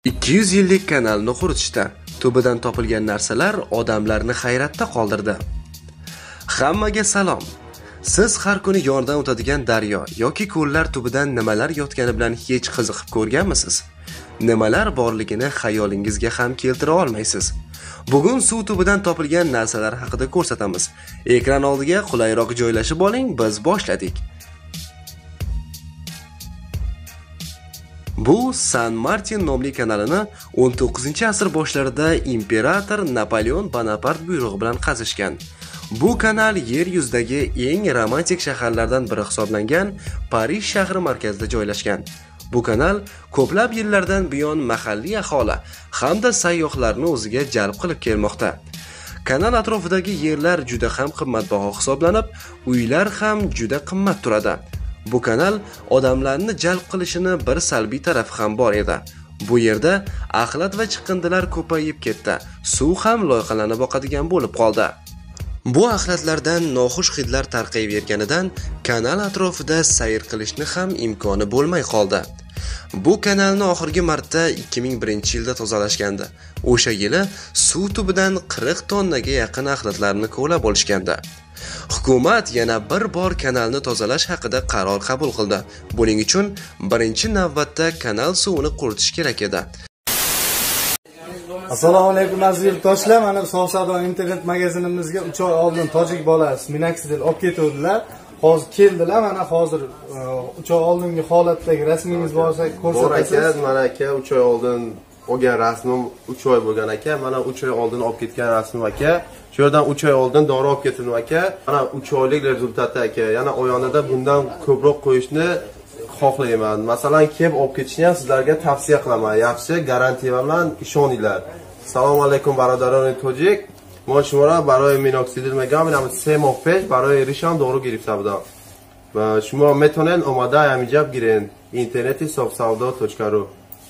200 yillik kanalni quritishda tubidan topilgan narsalar odamlarni hayratda qoldirdi. Hammaga salom. Siz har kuni yonidan o'tadigan daryo yoki ko'llar tubidan nimalar yotgani bilan hech qiziqib ko'rganmisiz? Nimalar borligini xayolingizga ham keltira olmaysiz. Bugun suv tubidan topilgan narsalar haqida ko'rsatamiz. Ekran oldiga qulayroq joylashib oling, biz boshladik. Bu San Martin nomli kanalini 19-asr boshlarida imperator Napoleon Bonaparte buyrug'i bilan qazishgan. Bu kanal yer yuzidagi eng romantik shaharlardan biri hisoblangan Parij shahri markazida joylashgan. Bu kanal ko'plab yillardan buyon mahalliy aholi hamda sayyohlarni o'ziga jalb qilib kelmoqda. Kanal atrofidagi yerlar juda ham qimmatbaho hisoblanib, uylar ham juda qimmat turadi. Bu kanal odamlarni jalb qilishini bir salbiy tarafi ham bor edi. Bu yerda axlat va chiqindilar ko'payib ketdi. Suv ham loyqalanib oqadigan bo'lib qoldi. Bu axlatlardan noxush hidlar tarqayverganidan kanal atrofida sayr qilishni ham imkoni bo'lmay qoldi. Bu kanalni oxirgi marta 2001-yilda tozalashgandi. O'sha yili suv tubidan 40 tonnaga yaqin axlatlarni ko'lab olishgandi. Hukumat yana bir bor kanalni tozalash haqida qaror qabul qildi. Buning uchun birinchi navbatda kanal suvini quritish kerak edi. Assalomu alaykum aziz yurtdoshlar. Mana Savdo internet magazinimizga 3 oy oldin tojik bolasi Minaxidil olib ketuvdilar. Hozir keldilar. Mana hozir 3 oy oldingi holatdagi rasmingiz bo'lsa ko'rsatasiz. Mana aka 3 oy oldin olgan rasmim 3 oy bo'lgan aka. Mana 3 oy oldin olib ketgan rasmim aka. Shu yerdan 3 oy oldin dori olib ketdim aka. Mana 3 oylik rezultati aka. Yana oyonida bundan ko'proq qo'yishni xohlayman. Masalan, kelib olib ketishni ham sizlarga tavsiya qilaman. Yaxshi, garantiya bilan ishoninglar. Assalomu alaykum barodaron tojik. ما شما را برای مینوکسیدیل میگم اینم 3 ماه پیش برای ریشم دارو گرفته بودم و شما میتونین اومده همینجا بگیرین اینترنتی savdo.ru.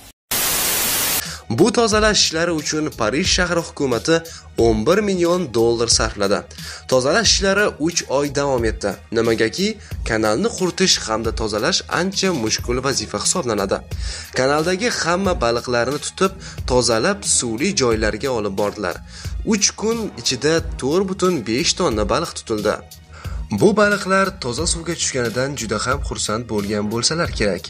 Bu tozalash ishlari uchun Parij shahri hukumati 11 million dollar sarfladi. Tozalash ishlari 3 oy davom etdi. Nimagaki, kanalni quritish hamda tozalash ancha mushkul vazifa hisoblanadi. Kanaldagi hamma baliqlarni tutib, tozalab suvli joylarga olib bordilar. 3 kun ichida 4,5 tonna baliq tutildi. Bu baliqlar toza suvga tushganidan juda ham xursand bo'lgan bo'lsalar kerak.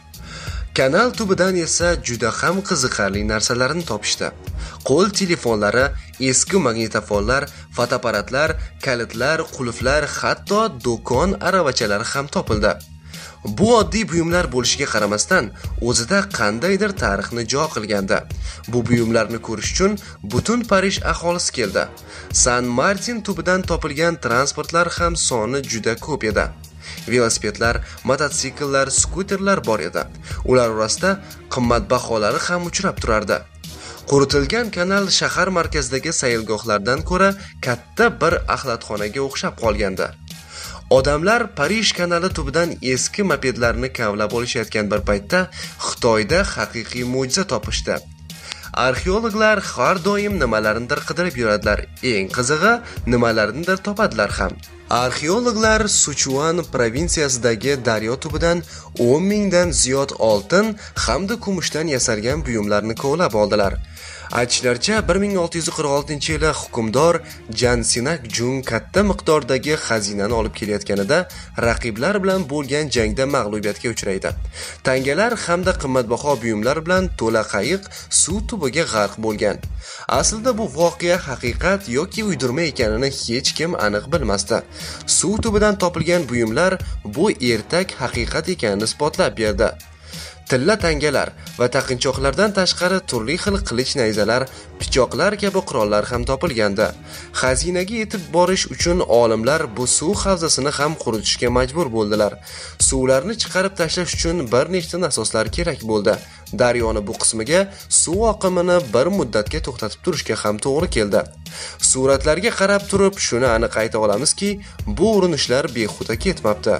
Kanal tubidan esa juda ham qiziqarli narsalarni topishdi. Qo'l telefonlari, eski magnitofonlar, fotoapparatlar, kalitlar, qulflar, hatto do'kon aravachalari ham topildi. Bu oddiy buyumlar bo'lishiga qaramasdan, o'zida qandaydir tarixni jo qilgandi. Bu buyumlarni ko'rish uchun butun Parij aholisi keldi. San Martin tubidan topilgan transportlar ham soni juda ko'p edi. Velosipedlar, mototsikllar, skuterlar bor edi. Ular orasida qimmatbaholari ham uchrab turardi. Quritilgan kanal shahar markazidagi sayilgohlardan ko'ra katta bir axlatxonaga o'xshab qolgandi. Odamlar Parij kanali tubidan eski mopedlarni kavlab olishayotgan bir paytda Xitoyda haqiqiy mo'jiza topishdi. Arxeologlar har doim nimalarnidir qidirib yuradilar. Eng qizig'i, nimalarnidir topadilar ham. Arxeologlar Sichuan provinsiyasidagi daryo tubidan 10 mingdan ziyod oltin hamda kumushdan yasalgan buyumlarni kovlab oldilar. Aytishlaricha 1646-yili hukmdor Jan Sinak Jung katta miqdordagi xazinani olib kelayotganida raqiblar bilan bo'lgan jangda mag'lubiyatga uchraydi. Tangalar hamda qimmatbaho buyumlar bilan to'la qayiq suv tubiga g'arq bo'lgan. Aslida bu voqea haqiqat yoki uydirma ekanini hech kim aniq bilmasdi. Suv tubidan topilgan buyumlar bu ertak haqiqat ekanini isbotlab berdi. Tilla tangalar va taqinchoqlardan tashqari turli xil qilich nayzalar, pichoqlar kabi qurollar ham topilgandi. Xazinaga yetib borish uchun olimlar bu suv havzasini ham quritishga majbur bo'ldilar. Suvlarni chiqarib tashlash uchun bir nechta nasoslar kerak bo'ldi. Daryoni bu qismiga suv oqimini bir muddatga to'xtatib turishga ham to'g'ri keldi. Suratlarga qarab turib shuni aniq ayta olamizki, bu urinishlar behuda ketmabdi.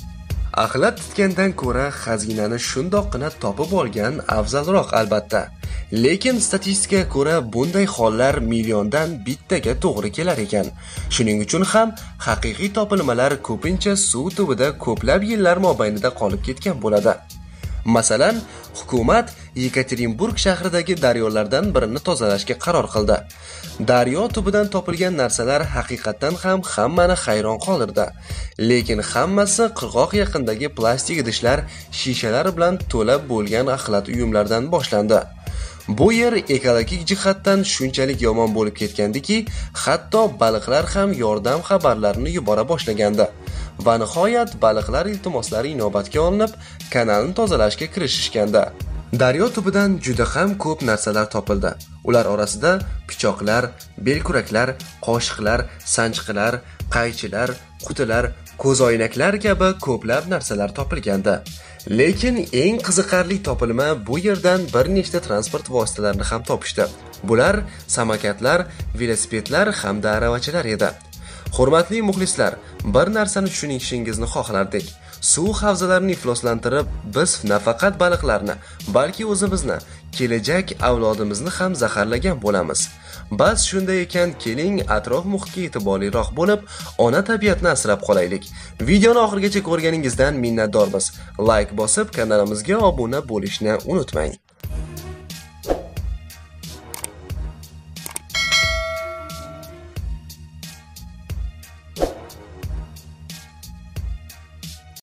Axlat tutgandan ko'ra xazinani shundoqqina topib olgan afzalroq albatta. Lekin statistikaga ko'ra bunday hollar milliondan bittaga to'g'ri kelar ekan. Shuning uchun ham haqiqiy topilmalar ko'pincha suv tubida ko'plab yillar mobaynida qolib ketgan bo'ladi. Masalan, hukumat Yekaterinburg shahridagi daryolardan birini tozalashga qaror qildi. Daryo tubidan topilgan narsalar haqiqatan ham hammani hayron qoldirdi. Lekin hammasi qirg'oq yaqinidagi plastik idishlar, shishalar bilan to'lab bo'lgan axlat uyumlardan boshlandi. Bu yer ekologik jihatdan shunchalik yomon bo'lib ketgandiki, hatto baliqlar ham yordam xabarlarini yubora boshlagandi. Va nihoyat baliqlar iltimoslari inobatga olinib, kanalni tozalashga kirishishgandi. Daryo tubidan juda ham ko'p narsalar topildi. Ular orasida pichoqlar, belkuraklar, qoshiqlar, sanchqilar, qaychilar, qutilar, ko'zoynaklar kabi ko'plab narsalar topilgandi. Lekin eng qiziqarli topilma bu yerdan bir nechta transport vositalarini ham topishdi. Bular samokatlar, velosipedlar hamda aravachalar edi. Hurmatli muxlislar, bir narsani tushunishingizni xohlardik. Suv havzalarini ifloslantirib, biz nafaqat baliqlarni, balki o'zimizni, kelajak avlodimizni ham zaharlagan bo'lamiz. Bas shunday ekan, keling atrof muhitga e'tiborliroq bo'lib, ona tabiatni asrab qolaylik. Videoni oxirigacha ko'rganingizdan minnatdormiz. Like bosib, kanalimizga obuna bo'lishni unutmang.